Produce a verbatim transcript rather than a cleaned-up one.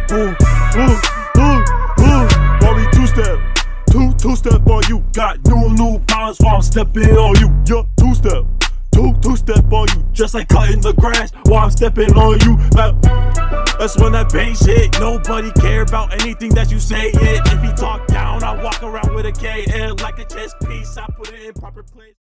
Ooh, ooh, ooh, ooh. While we two-step, two, two-step on you. Got new, new bounce while I'm stepping on you. Yeah, two-step, two, two-step on you. Just like cutting the grass while I'm stepping on you. Now, that's when that bang shit. Nobody care about anything that you say. It. If you talk down, I walk around with a K. And like a chess piece, I put it in proper place.